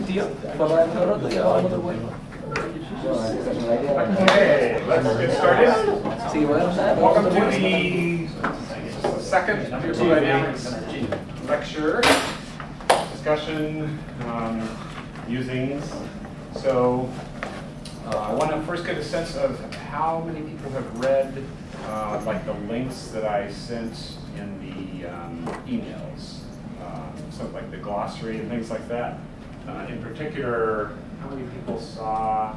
tío. Papá de roto y ahora no bueno. Okay, let's get started. Sí, bueno, Welcome to the second thermodynamics lecture discussion usings. So I want to first get a sense of how many people have read like the links that I sent in the emails, so like the glossary and things like that. In particular, how many people saw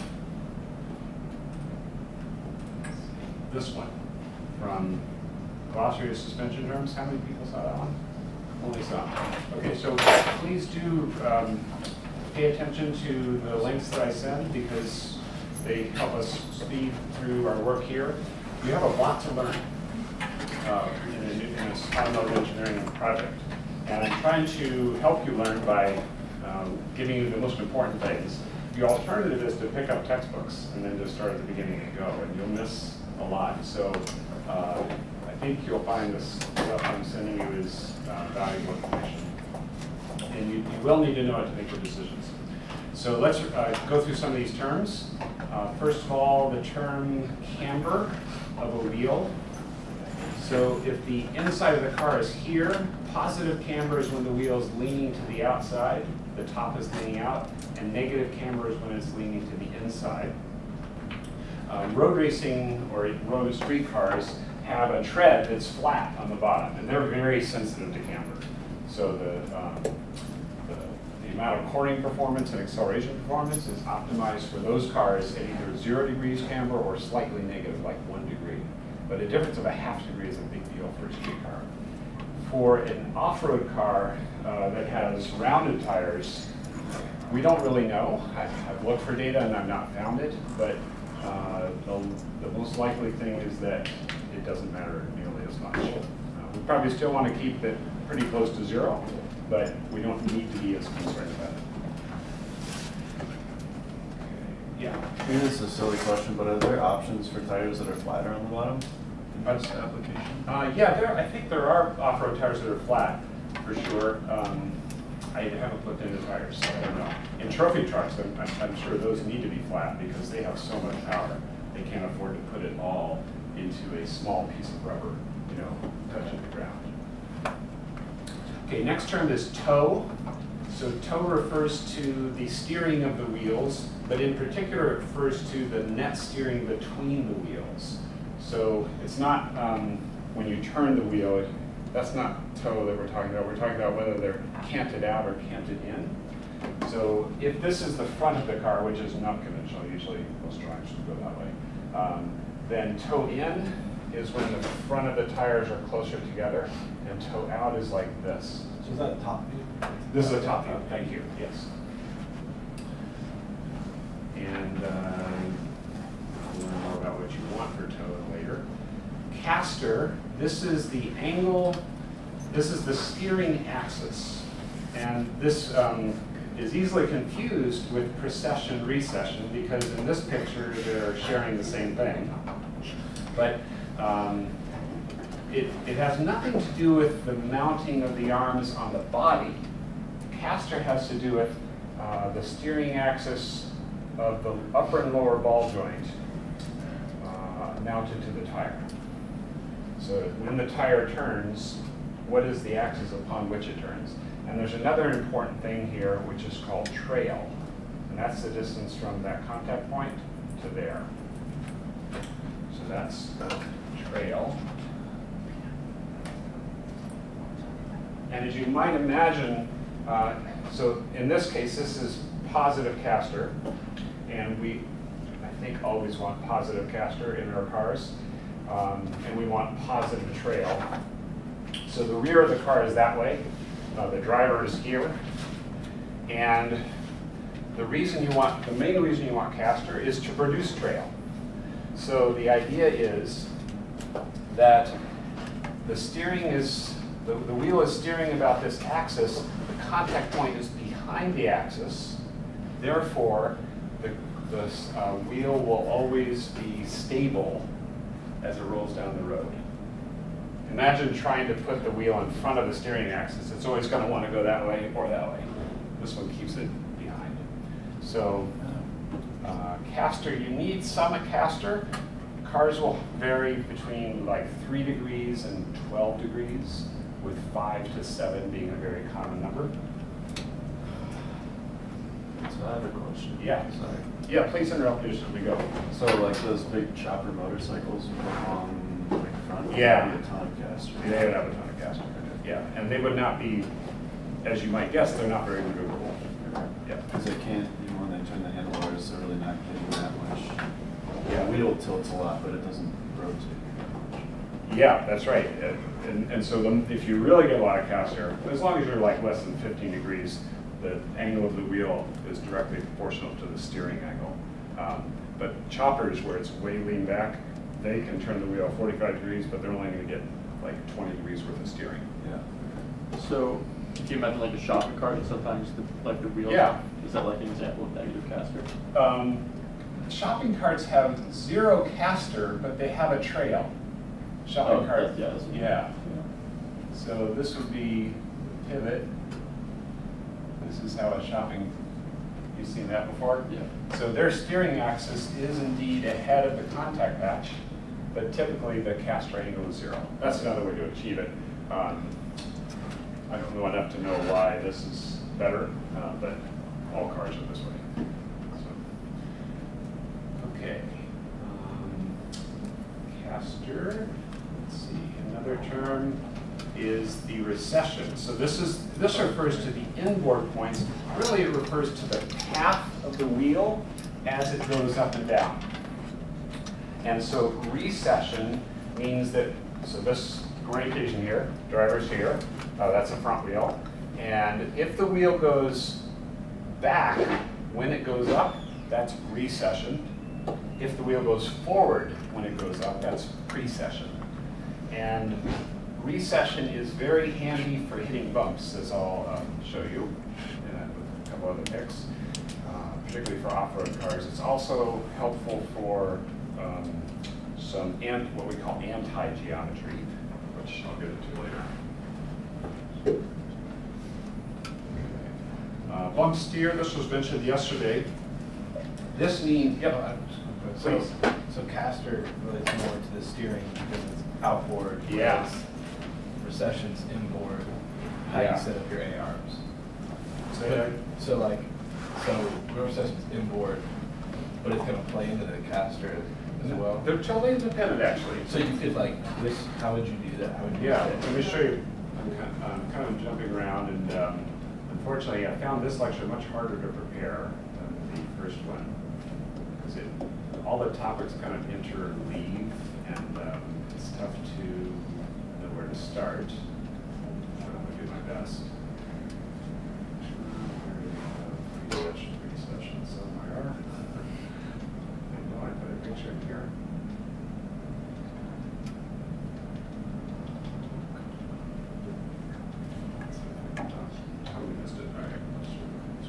this one from Glossary of Suspension Terms? How many people saw that one? Only some. Okay, so please do pay attention to the links that I send because they help us speed through our work here. You have a lot to learn in this automotive engineering project. And I'm trying to help you learn by giving you the most important things. The alternative is to pick up textbooks and then just start at the beginning and go, and you'll miss a lot. So I think you'll find this stuff I'm sending you is valuable information. And you will need to know it to make your decisions. So let's go through some of these terms. First of all, the term camber of a wheel. So if the inside of the car is here, positive camber is when the wheel is leaning to the outside, the top is leaning out, and negative camber is when it's leaning to the inside. Road racing or road street cars have a tread that's flat on the bottom, and they're very sensitive to camber. So the amount of cornering performance and acceleration performance is optimized for those cars at either 0 degrees camber or slightly negative, like 1 degree. But a difference of a ½ degree is a big deal for a street car. For an off-road car that has rounded tires, we don't really know. I've looked for data and I've not found it, but the most likely thing is that it doesn't matter nearly as much. We probably still want to keep it pretty close to 0, but we don't need to be as concerned about it. Yeah. Maybe this is a silly question, but are there options for tires that are flatter on the bottom in this application? Yeah, I think there are off-road tires that are flat, for sure. I haven't looked into tires, so I don't know. In trophy trucks, I'm sure those need to be flat because they have so much power. They can't afford to put it all into a small piece of rubber, you know, touching the ground. Okay, next term is toe. So toe refers to the steering of the wheels, but in particular it refers to the net steering between the wheels. So it's not when you turn the wheel, that's not toe that we're talking about. We're talking about whether they're canted out or canted in. So if this is the front of the car, which is not conventional, usually most drives go that way, then toe in is when the front of the tires are closer together, and toe out is like this. So is that top view? This is a top view, thank you, yes. And we'll learn more about what you want for toe later. Caster, this is the angle, this is the steering axis. And this is easily confused with precession recession because in this picture they're sharing the same thing. But it has nothing to do with the mounting of the arms on the body. Caster has to do with the steering axis of the upper and lower ball joint mounted to the tire. So when the tire turns, what is the axis upon which it turns? And there's another important thing here, which is called trail. And that's the distance from that contact point to there. So that's trail. And as you might imagine, so in this case, this is positive caster. And we, I think, always want positive caster in our cars. And we want positive trail. So the rear of the car is that way. The driver is here. And the main reason you want caster is to produce trail. So the idea is that the steering is, the wheel is steering about this axis. The contact point is behind the axis. Therefore, the wheel will always be stable as it rolls down the road. Imagine trying to put the wheel in front of the steering axis. It's always going to want to go that way or that way. This one keeps it behind. So caster, you need some caster. Cars will vary between like 3 degrees and 12 degrees, with 5 to 7 being a very common number. So I have a question. Yeah. Sorry. Yeah, please interrupt me as we go. So like those big chopper motorcycles with the long like front, Yeah. would be a ton of caster. They would have a ton of caster. Yeah, and they would not be, as you might guess, they're not very maneuverable. Yeah. Because they can't, even when they turn the handlebars, they're really not getting that much. Yeah. The wheel tilts a lot, but it doesn't rotate that much. Yeah, that's right. And so if you really get a lot of caster, as long as you're like less than 15 degrees, the angle of the wheel is directly proportional to the steering angle. But choppers, where it's way lean back, they can turn the wheel 45 degrees, but they're only going to get like 20 degrees worth of steering. Yeah. So if you imagine like a shopping cart, sometimes the wheels, Yeah. is that like an example of negative caster? Shopping carts have 0 caster, but they have a trail. Shopping cart, yeah. yeah. So this would be the pivot. This is how a shopping, you've seen that before? Yeah. So their steering axis is indeed ahead of the contact patch, but typically the caster angle is 0. That's another way to achieve it. I don't know enough to know why this is better, but all cars are this way. So, okay. Caster, let's see, another term is the recession. So this refers to the inboard points. Really, it refers to the path of the wheel as it goes up and down. And so recession means that, so this orientation here, driver's here, that's the front wheel. And if the wheel goes back when it goes up, that's recession. If the wheel goes forward when it goes up, that's precession. And recession is very handy for hitting bumps, as I'll show you with a couple other pics, particularly for off-road cars. It's also helpful for some what we call anti-geometry, which I'll get into later. Bump steer, this was mentioned yesterday. This means, yep, please. So caster relates more to the steering because it's outboard. Yeah. whereas Recession's inboard. How Yeah. you set up your A-arms. So, So recession's inboard, but it's going to play into the caster as well. they're totally independent, actually. So you could like this. How would you do that? How would you Yeah, do that? let me show you. I'm kind of jumping around, and unfortunately, I found this lecture much harder to prepare than the first one, because all the topics kind of interleave, and it's tough to know where to start. I'm going to do my best. Recession somewhere. I know I put a picture in here. Totally missed it. All right, let's do it.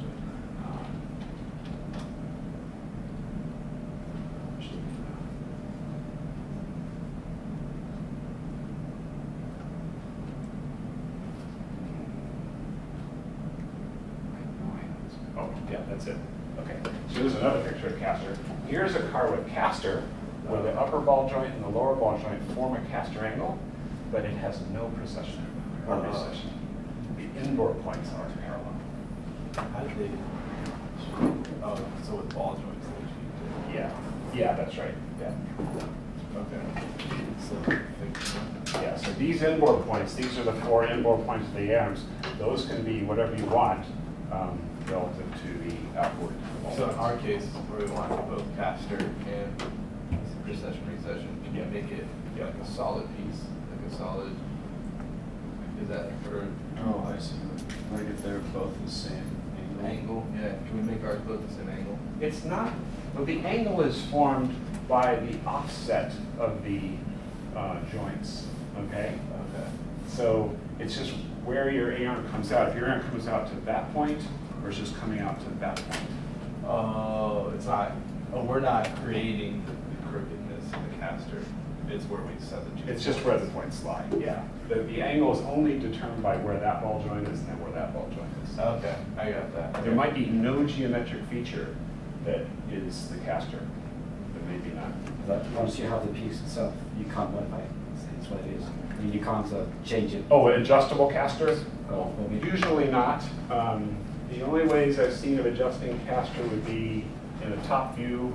Oh, yeah, that's it. Okay, so here's another picture of caster. Here's a car with caster, where the upper ball joint and the lower ball joint form a caster angle, but it has no precession or recession. The inboard points are parallel. How did they? Oh, so with ball joints. Yeah, yeah, that's right. Yeah, Okay. So yeah. So these inboard points, these are the 4 inboard points of the arms. Those can be whatever you want relative to the outboard. So in our case, where we want both caster and recession, can you make it like a solid piece, like a solid? Is that for Oh, I see. Like if they're both the same angle? Yeah. Can we make ours both the same angle? It's not, well, the angle is formed by the offset of the joints, okay? Okay. So it's just where your arm comes out. If your arm comes out to that point versus coming out to that point. Oh, it's not. Oh, we're not creating the crookedness in the caster. it's where we set the two. It's just where the points lie, yeah. The angle is only determined by where that ball joint is and then where that ball joint is. Okay, I got that. There might be no geometric feature that is the caster, but maybe not. But once you have the piece itself, you can't modify it. It's what it is. I mean, you can't change it. Oh, adjustable caster? Oh, maybe. Usually not. The only ways I've seen of adjusting caster would be in a top view.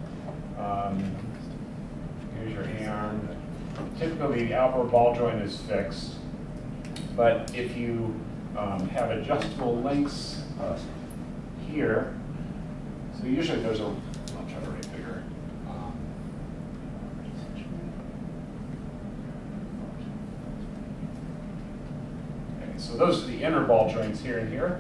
Here's your A-arm. Typically, the outboard ball joint is fixed, but if you have adjustable links here, so usually there's a, I'll try to write bigger. Okay, so those are the inner ball joints here and here.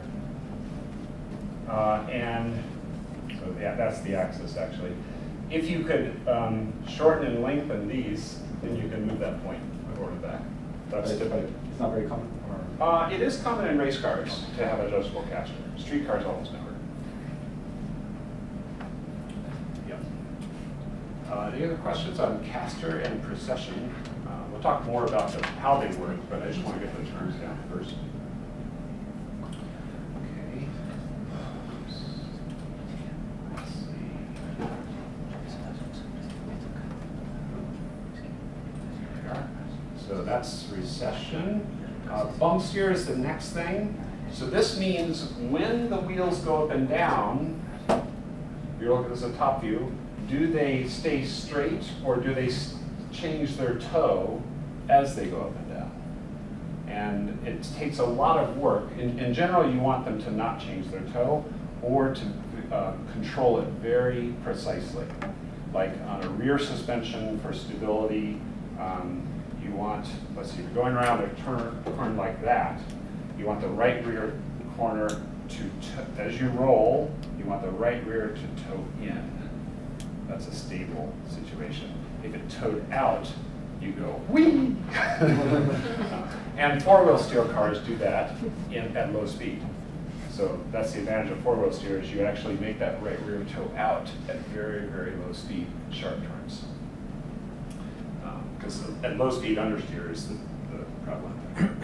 And so yeah, that's the axis actually. If you could shorten and lengthen these, then you can move that point forward and back. That's typical. It's not very common. Or It is common in race cars to have adjustable caster. Street cars almost never. Yeah. Any other questions on caster and precession? We'll talk more about how they work, but I just want to get the terms down first. Okay. Let's see. So that's recession. Bump steer is the next thing. So this means when the wheels go up and down, you look at this at top view, do they stay straight or do they change their toe as they go up and down? And it takes a lot of work. In general, you want them to not change their toe or to control it very precisely. Like on a rear suspension for stability, you want, let's see, if you're going around a turn like that, you want the right rear corner to, as you roll, you want the right rear to toe in. That's a stable situation. If it towed out, you go, whee! And four-wheel steer cars do that at low speed. So that's the advantage of four-wheel steer is you actually make that right rear toe out at very, very low speed, sharp turns. Because at low speed understeer is the prevalent.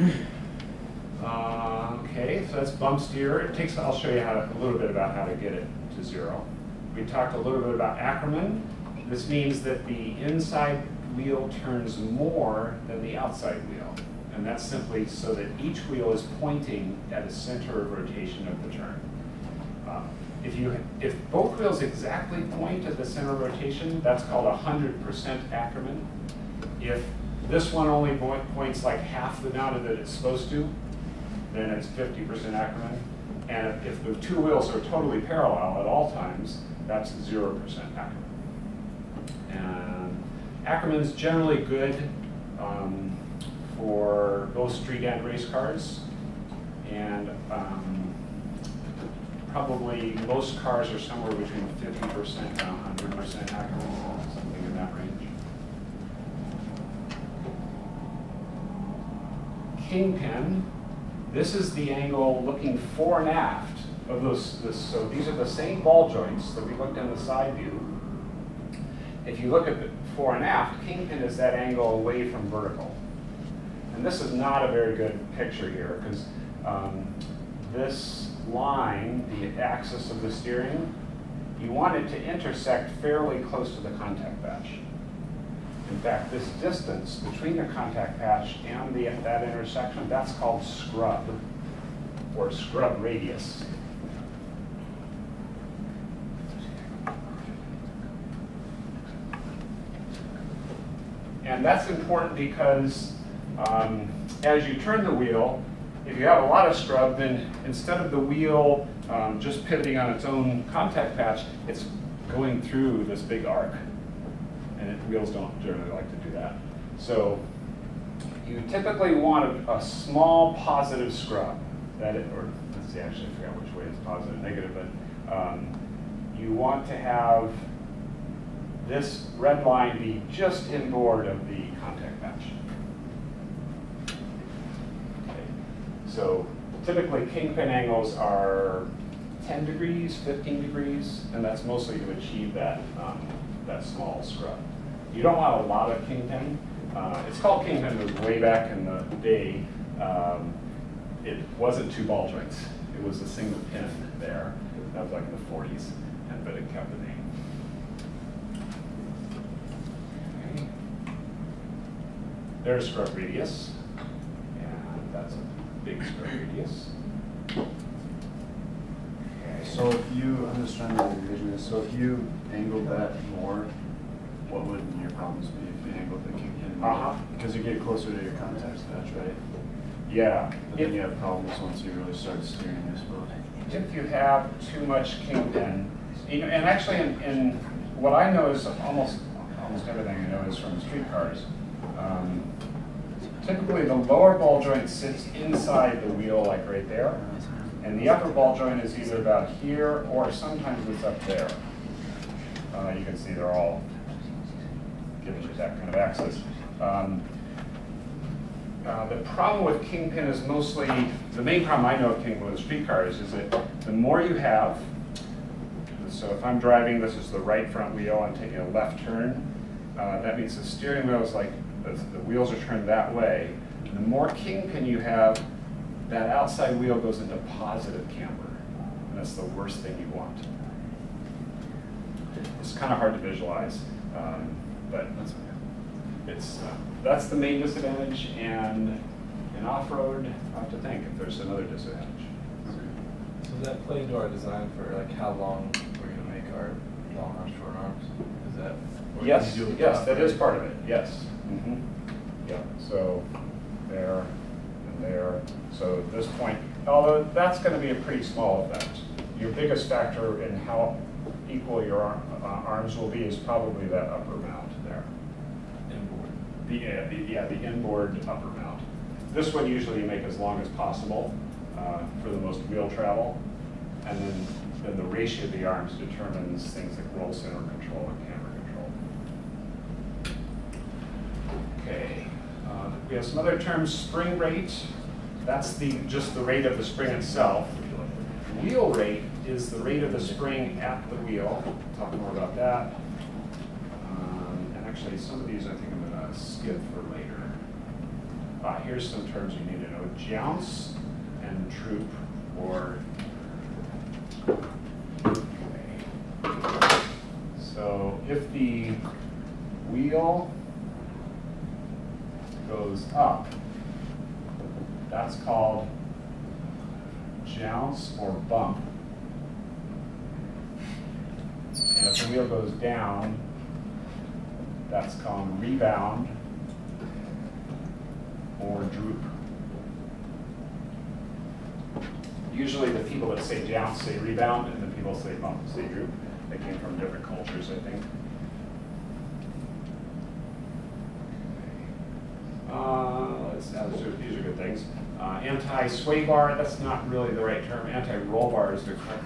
Okay, so that's bump steer. It takes. I'll show you a little bit about how to get it to zero. We talked a little bit about Ackerman. This means that the inside wheel turns more than the outside wheel, and that's simply so that each wheel is pointing at a center of rotation of the turn. If both wheels exactly point at the center of rotation, that's called 100% Ackerman. If this one only points like half the amount that it's supposed to, then it's 50% Ackerman. And if the two wheels are totally parallel at all times, that's 0% Ackerman. And Ackerman's generally good for both street and race cars. And probably most cars are somewhere between 50% and 100% Ackerman, something in that range. Kingpin, this is the angle looking fore and aft of those. So these are the same ball joints that we looked in the side view. If you look at the fore and aft, kingpin is that angle away from vertical. And this is not a very good picture here because this line, the axis of the steering, you want it to intersect fairly close to the contact patch. In fact, this distance between the contact patch and that intersection, that's called scrub, or scrub radius. And that's important because as you turn the wheel, if you have a lot of scrub, then instead of the wheel just pivoting on its own contact patch, it's going through this big arc. And wheels don't generally like to do that. So you typically want a small positive scrub. Or let's see, actually I forgot which way it's positive and negative, but you want to have this red line be just inboard of the contact patch. Okay. So typically kingpin angles are 10 degrees, 15 degrees, and that's mostly to achieve that, that small scrub. You don't want a lot of kingpin. It's called kingpin because way back in the day, it wasn't 2 ball joints. It was a single pin there. That was like in the 40s, but it kept the name. Okay. There's scrub radius, and that's a big scrub radius. So if you, I'm just trying to envision this, so if you angled that more, what would your problems be if you angled the kingpin more? Because you get closer to your contact patch, right? Yeah. But then you have problems once you really start steering, I suppose. If you have too much kingpin, and actually in what I know is almost everything I know is from streetcars. Typically the lower ball joint sits inside the wheel, like right there, and the upper ball joint is either about here or sometimes it's up there. You can see they're all giving you that kind of access. The problem with kingpin is mostly, the main problem I know of kingpin with streetcars is that the more you have, so if I'm driving, this is the right front wheel, I'm taking a left turn, that means the steering wheel is like, the wheels are turned that way. And the more kingpin you have, that outside wheel goes into positive camber, and that's the worst thing you want. It's kind of hard to visualize, but that's the main disadvantage, and in off-road, I have to think if there's another disadvantage. So does that play into our design for like how long we're going to make our long arms, short arms? Is that? Yes, yes, that is part of it, yes. Yeah, so there and there. So at this point, although that's going to be a pretty small effect. Your biggest factor in how equal your arms will be is probably that upper mount there. Inboard. The inboard upper mount. This one usually you make as long as possible for the most wheel travel, and then the ratio of the arms determines things like roll center control and camber control. Okay, we have some other terms. Spring rate, that's just the rate of the spring itself. Wheel rate is the rate of the spring at the wheel. We'll talk more about that. And actually, some of these I think I'm going to skip for later. Here's some terms you need to know. Jounce and troop, or okay. So if the wheel goes up, that's called jounce or bump. And if the wheel goes down, that's called rebound or droop. Usually the people that say jounce say rebound, and the people that say bump say droop. They came from different cultures, I think. These are good things. Anti-sway bar, that's not really the right term. Anti-roll bar is the correct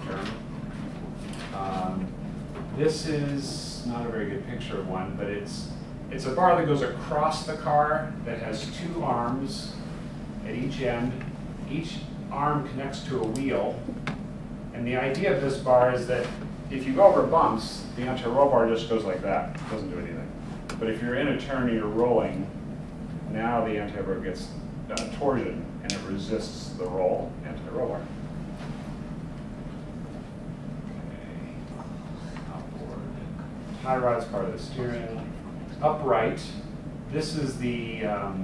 term. This is not a very good picture of one, but it's a bar that goes across the car that has 2 arms at each end. Each arm connects to a wheel. And the idea of this bar is that if you go over bumps, the anti-roll bar just goes like that. It doesn't do anything. But if you're in a turn and you're rolling, now the anti-roll bar gets torsion and it resists the roll, anti-roll bar. Tie rod's part of the steering. Upright, this is the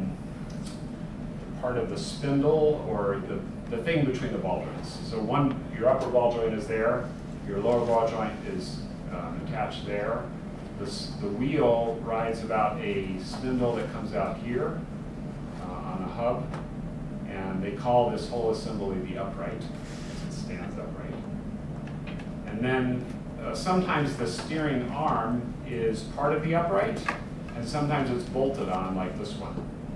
part of the spindle or the thing between the ball joints. So your upper ball joint is there, your lower ball joint is attached there. The wheel rides about a spindle that comes out here on a hub, and they call this whole assembly the upright, because it stands upright. And then sometimes the steering arm is part of the upright, and sometimes it's bolted on like this one,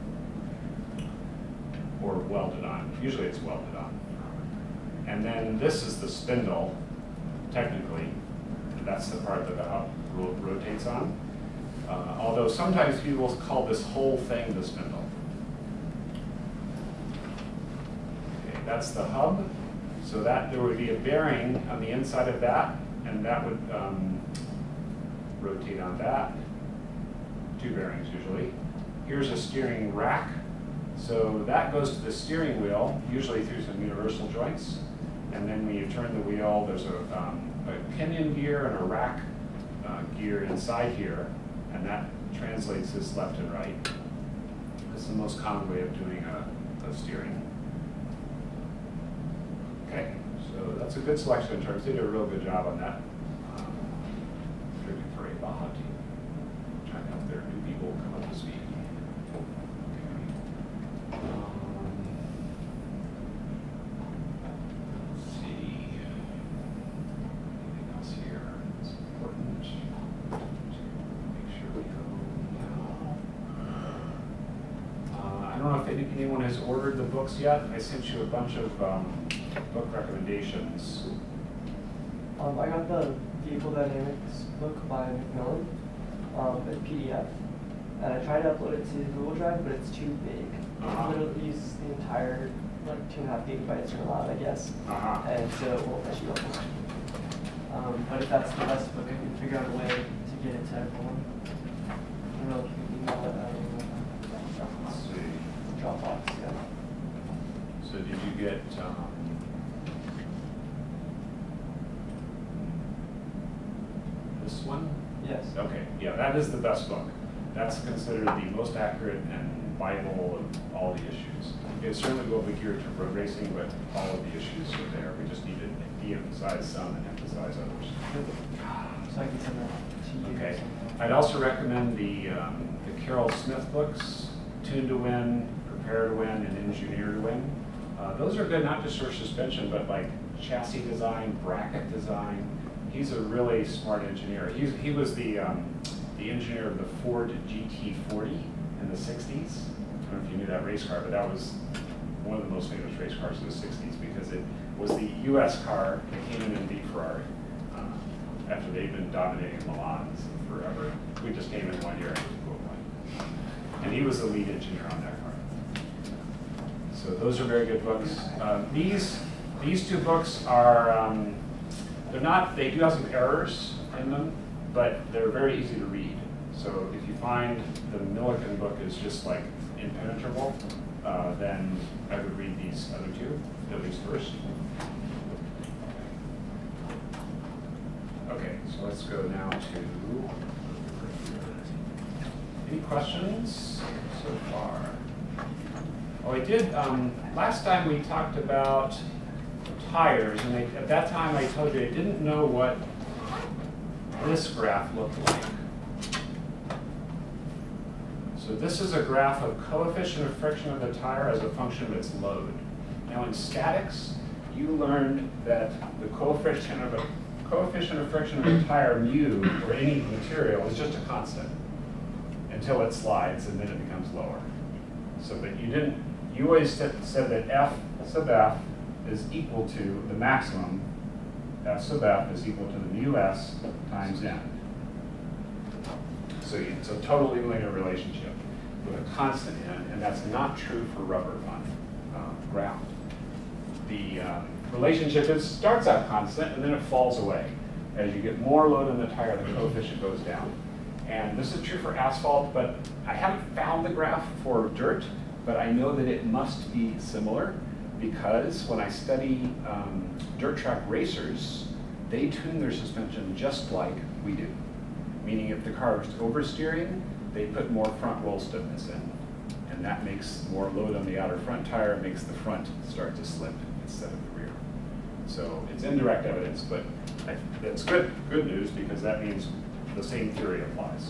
or welded on. Usually it's welded on. And then this is the spindle, technically, and that's the part that the hub rotates on. Although sometimes people call this whole thing the spindle. Okay, that's the hub. So that there would be a bearing on the inside of that, and that would rotate on that. 2 bearings usually. Here's a steering rack. So that goes to the steering wheel, usually through some universal joints. And then when you turn the wheel, there's a pinion gear and a rack gear inside here, and that translates this left and right. This is the most common way of doing a steering. Okay, so that's a good selection in terms. They did a real good job on that. Tribute for a Baja team, trying to help their new people come up to speed. Let's see. Anything else here that's important to make sure we go now? I don't know if anyone has ordered the books yet. I sent you a bunch of book recommendations. I got the Vehicle Dynamics book by Macmillan, in PDF, and I tried to upload it to Google Drive, but it's too big. I literally use the entire, like, 2.5 gigabytes are allowed, I guess, and so it won't let you upload. But if that's the best book, I can figure out a way to get it to everyone. I don't know if you can email it out. Let's see. Dropbox, yeah. So did you get, this one? Yes. Okay, yeah, that is the best book. That's considered the most accurate and Bible of all the issues. It certainly will be geared to road racing, but all of the issues are there. We just need to de-emphasize some and emphasize others. So I can send that to you. Okay. I'd also recommend the Carroll Smith books, Tune to Win, Prepare to Win, and Engineer to Win. Those are good not just for suspension, but like chassis design, bracket design. He's a really smart engineer. He was the engineer of the Ford GT40 in the 60s. I don't know if you knew that race car, but that was one of the most famous race cars in the 60s because it was the US car that came in and beat Ferrari after they'd been dominating Le Mans forever. We just came in one year and it was a cool one. And he was the lead engineer on that car. So those are very good books. These 2 books are, they're not, they do have some errors in them, but they're very easy to read. So if you find the Millikan book is just like impenetrable, then I would read these other 2, at least first. Okay, so let's go now to, any questions so far? Oh, I did, last time we talked about tires, and at that time I told you I didn't know what this graph looked like. So this is a graph of coefficient of friction of the tire as a function of its load. Now in statics, you learned that the coefficient of friction of a tire, mu, or any material, is just a constant until it slides and then it becomes lower. So that you always said that F sub F is equal to the maximum, F sub F is equal to the mu S times N. So it's a totally linear relationship with a constant N, and that's not true for rubber on ground. The relationship starts out constant and then it falls away. As you get more load on the tire, the coefficient goes down. And this is true for asphalt, but I haven't found the graph for dirt, but I know that it must be similar because when I study dirt track racers, they tune their suspension just like we do. Meaning if the car is oversteering, they put more front roll stiffness in. And that makes more load on the outer front tire, makes the front start to slip instead of the rear. So it's indirect evidence, but that's good news because that means the same theory applies.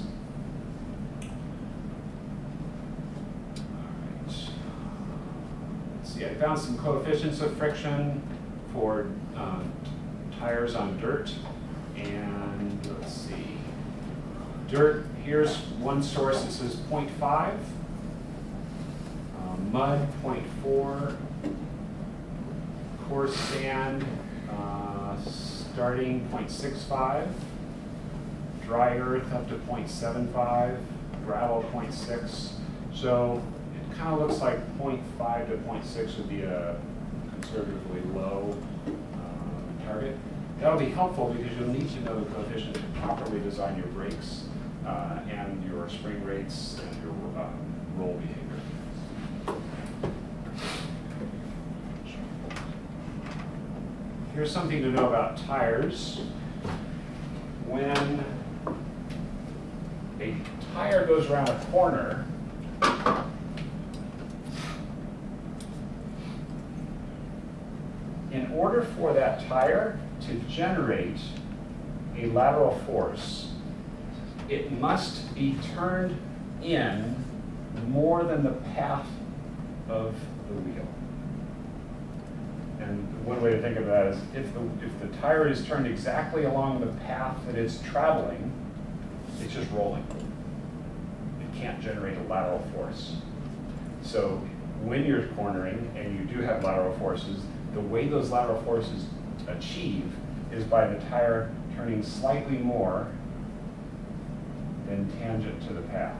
All right. Let's see, I found some coefficients of friction for tires on dirt. And let's see, dirt, here's one source that says 0.5, mud 0.4, coarse sand starting 0.65, dry earth up to 0.75, gravel 0.6. So it kind of looks like 0.5 to 0.6 would be a conservatively low target. That'll be helpful because you'll need to know the coefficient to properly design your brakes and your spring rates and your roll behavior. Here's something to know about tires. When a tire goes around a corner, in order for that tire to generate a lateral force, it must be turned in more than the path of the wheel. And one way to think of that is if the tire is turned exactly along the path that it's traveling, it's just rolling. It can't generate a lateral force. So when you're cornering and you do have lateral forces, the way those lateral forces achieve is by the tire turning slightly more than tangent to the path.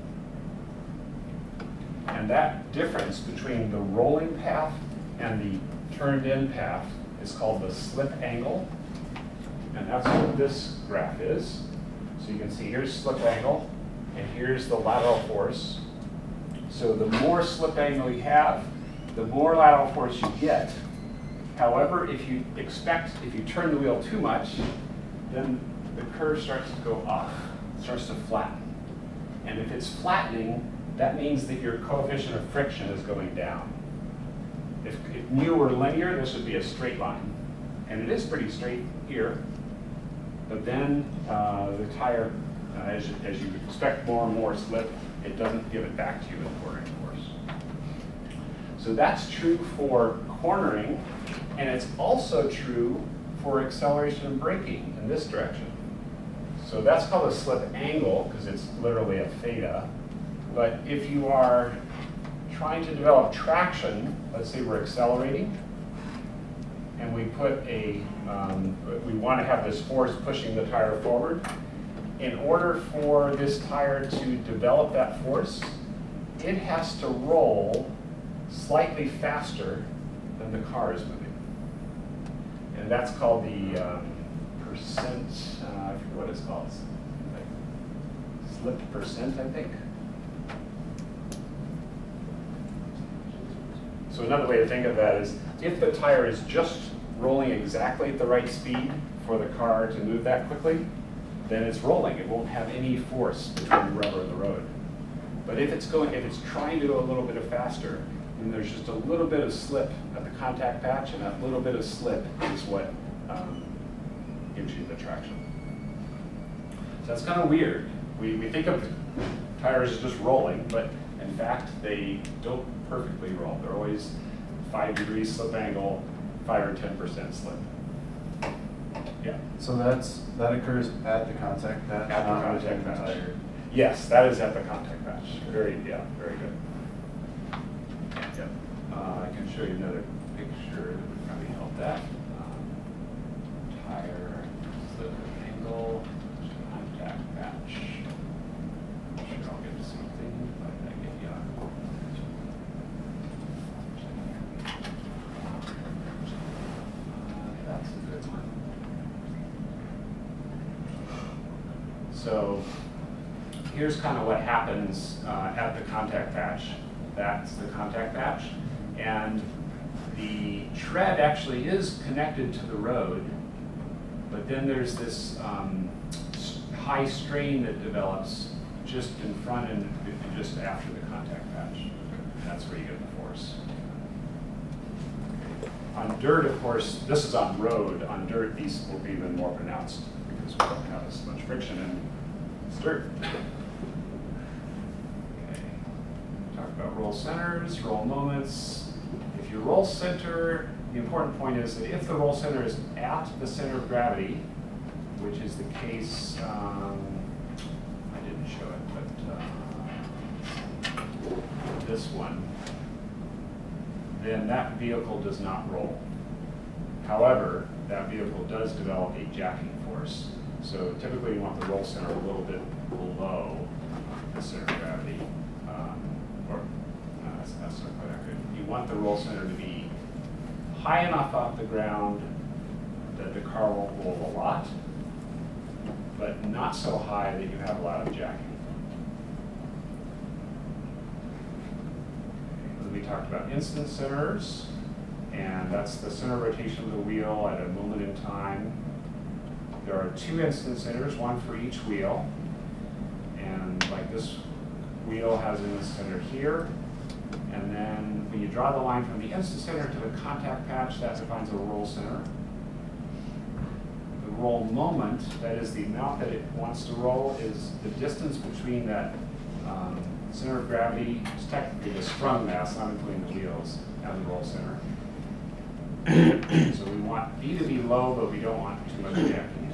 And that difference between the rolling path and the turned in path is called the slip angle. And that's what this graph is. So you can see here's slip angle, and here's the lateral force. So the more slip angle you have, the more lateral force you get. However, if you turn the wheel too much, then the curve starts to go off, starts to flatten. And if it's flattening, that means that your coefficient of friction is going down. If mu were linear, this would be a straight line. And it is pretty straight here. But then the tire, as you expect more and more slip, it doesn't give it back to you with cornering force. So that's true for cornering, and it's also true for acceleration and braking in this direction. So that's called a slip angle because it's literally a theta. But if you are trying to develop traction, let's say we're accelerating, and we put we want to have this force pushing the tire forward. In order for this tire to develop that force, it has to roll slightly faster than the car is moving. And that's called the percent, I forget what it's called. It's like slip percent, I think. So another way to think of that is if the tire is just rolling exactly at the right speed for the car to move that quickly, then it's rolling. It won't have any force between the rubber and the road. But if it's trying to go a little bit faster, then there's just a little bit of slip at the contact patch, and that little bit of slip is what gives you the traction. So that's kind of weird. We think of tires as just rolling, but in fact, they don't perfectly roll. They're always 5 degrees slip angle, 5 or 10% slip. Yeah. So that occurs at the contact patch? At the contact patch. Yes, that is at the contact patch. Very good. Yeah. I can show you another picture that would probably help that. Tire, slip angle, contact patch. I'm sure I'll get to something, but I get that's a good one. So here's kind of what happens at the contact patch. That's the contact patch. And the tread actually is connected to the road, but then there's this high strain that develops just in front and just after the contact patch. That's where you get the force. On dirt, of course, this is on road. On dirt, these will be even more pronounced because we don't have as much friction in dirt. Okay. Talk about roll centers, roll moments. If you roll center, the important point is that if the roll center is at the center of gravity, which is the case, I didn't show it, but this one, then that vehicle does not roll. However, that vehicle does develop a jacking force. So typically you want the roll center a little bit below the center of gravity, that's not quite accurate. You want the roll center to be high enough off the ground that the car won't roll a lot, but not so high that you have a lot of jacking. We talked about instance centers, and that's the center rotation of the wheel at a moment in time. There are 2 instance centers, one for each wheel, and like this wheel has an instance center here, and then when you draw the line from the instance center to the contact patch, that defines a roll center. The roll moment, that is the amount that it wants to roll, is the distance between that center of gravity, is technically the sprung mass, not including the wheels, and the roll center. So we want B to be low, but we don't want too much jacking.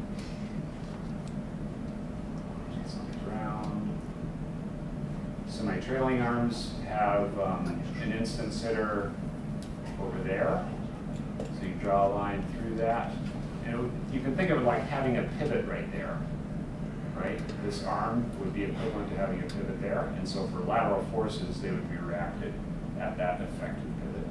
Ground. Semi-trailing arms have an instance center over there. So you draw a line through that. And you can think of it like having a pivot right there. Right? This arm would be equivalent to having a pivot there, and so for lateral forces, they would be reacted at that effective pivot.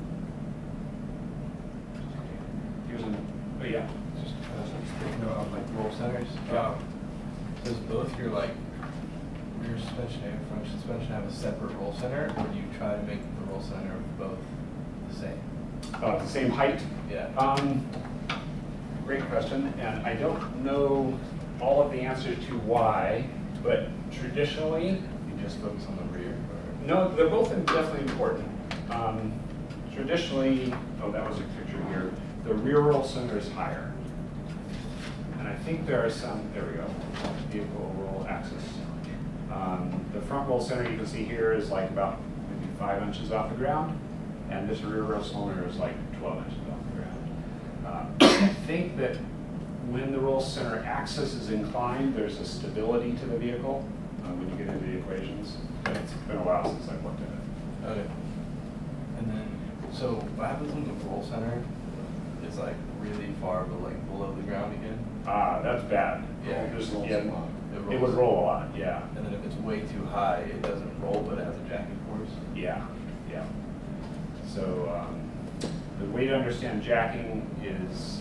Here's an, oh yeah. Just speaking of like roll centers, Yeah. does both your like rear suspension and front suspension have a separate roll center, or do you try to make the roll center of both the same? The same height? Yeah. Great question, and I don't know all of the answers to why, but traditionally, You just focus on the rear? Or? no, they're both definitely important. Traditionally, oh, that was a picture here, the rear roll center is higher. And I think there are some, there we go, vehicle roll axis. The front roll center you can see here is like about maybe 5 inches off the ground, and this rear roll center is like 12 inches off the ground. I think that when the roll center axis is inclined, there's a stability to the vehicle when you get into the equations. But it's been a while since I've looked at it. Okay. And then, so what happens when the roll center is like really far below the ground again? That's bad. Yeah, There's, it rolls yeah, a lot. it would roll a lot, yeah. And then if it's way too high, it doesn't roll, but it has a jacking force? Yeah, yeah. So the way to understand jacking is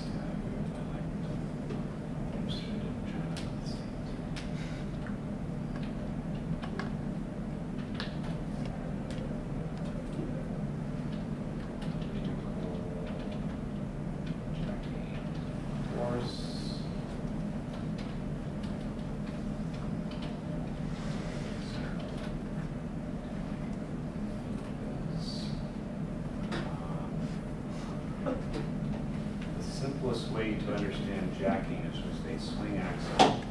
way to understand jacking is just a swing axle.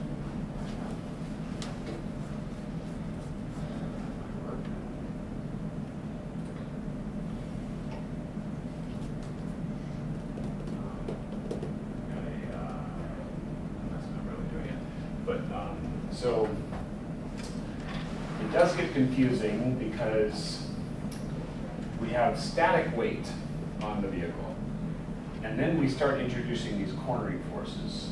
That's not really doing it. But so it does get confusing because we have static weight on the vehicle. And then we start introducing these cornering forces.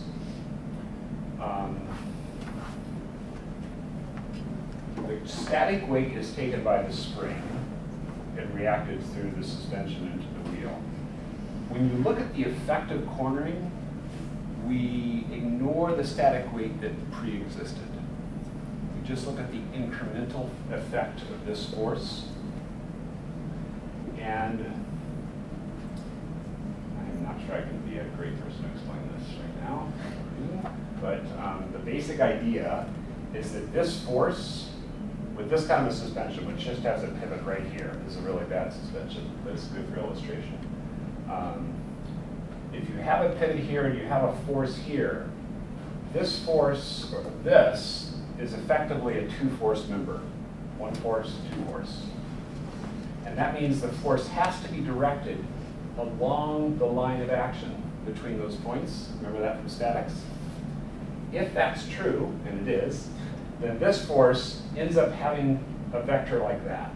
The static weight is taken by the spring and reacted through the suspension into the wheel. When you look at the effective cornering, we ignore the static weight that pre-existed. We just look at the incremental effect of this force. And I'm not sure I can be a great person to explain this right now, but the basic idea is that this force, with this kind of a suspension, which just has a pivot right here, this is a really bad suspension, but it's good for illustration. If you have a pivot here and you have a force here, this force, or this, is effectively a two-force member. One force, two force. And that means the force has to be directed along the line of action between those points. Remember that from statics? If that's true, and it is, then this force ends up having a vector like that.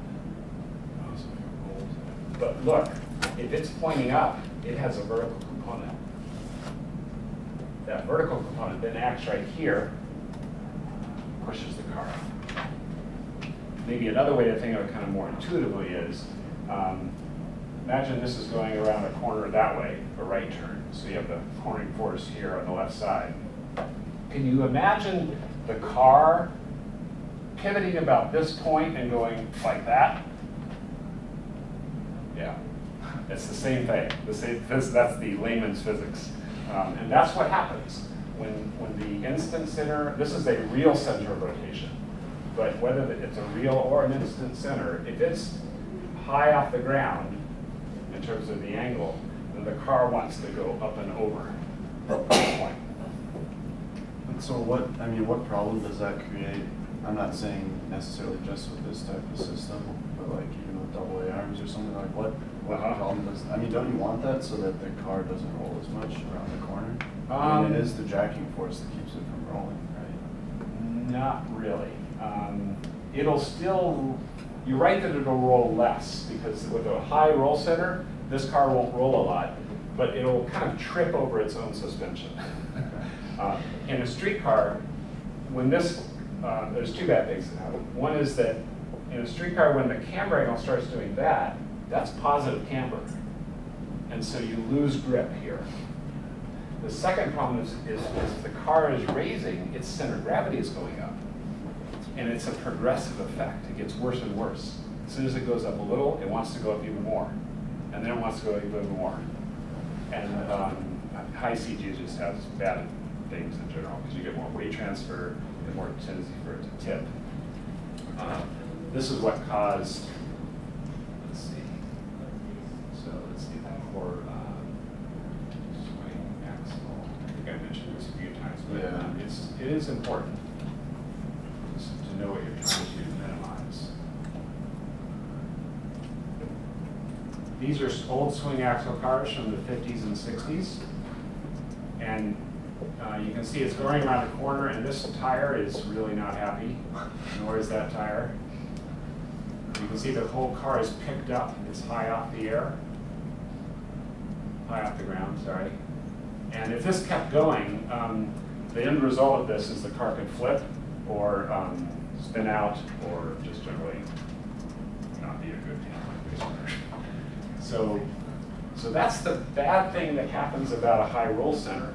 But look, if it's pointing up, it has a vertical component. That vertical component then acts right here, pushes the car up. Maybe another way to think of it kind of more intuitively is, imagine this is going around a corner that way, a right turn. So you have the cornering force here on the left side. Can you imagine the car pivoting about this point and going like that? Yeah, it's the same thing. That's the layman's physics. And that's what happens when the instant center, this is a real center of rotation, but whether it's a real or an instant center, if it's high off the ground in terms of the angle, then the car wants to go up and over that point. And so what problem does that create? I'm not saying necessarily just with this type of system, but like even with AA arms or something, like what problem does, don't you want that so that the car doesn't roll as much around the corner? It is the jacking force that keeps it from rolling, right? Not really. It'll still, you're right that it'll roll less, because with a high roll center, this car won't roll a lot, but it'll kind of trip over its own suspension. In a street car, when this, there's two bad things that happen. One is that in a street car, when the camber angle starts doing that, that's positive camber. And so you lose grip here. The second problem is the car is raising, its center of gravity is going up. And it's a progressive effect. It gets worse and worse. As soon as it goes up a little, it wants to go up even more. And then it wants to go even more. And high CG just has bad things in general, because you get more weight transfer and more tendency for it to tip. This is what caused, let's see, that core swing axle. I think I mentioned this a few times, but yeah. it is important to know what you're trying to minimize. These are old swing axle cars from the 50s and 60s. And you can see it's going around the corner, and this tire is really not happy, nor is that tire. You can see the whole car is picked up. It's high off the ground, sorry. And if this kept going, the end result of this is the car could flip or spin out, or just generally not be a good race. So that's the bad thing that happens about a high roll center.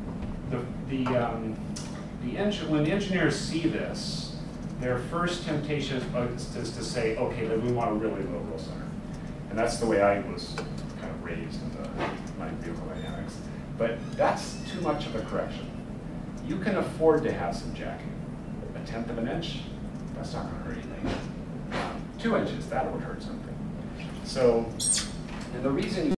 When the engineers see this, their first temptation is to say, okay, then we want a really low roll center. And that's the way I was kind of raised in my vehicle dynamics. But that's too much of a correction. You can afford to have some jacking. 1/10 of an inch, that's not going to hurt anything. 2 inches, that would hurt something. So, and the reason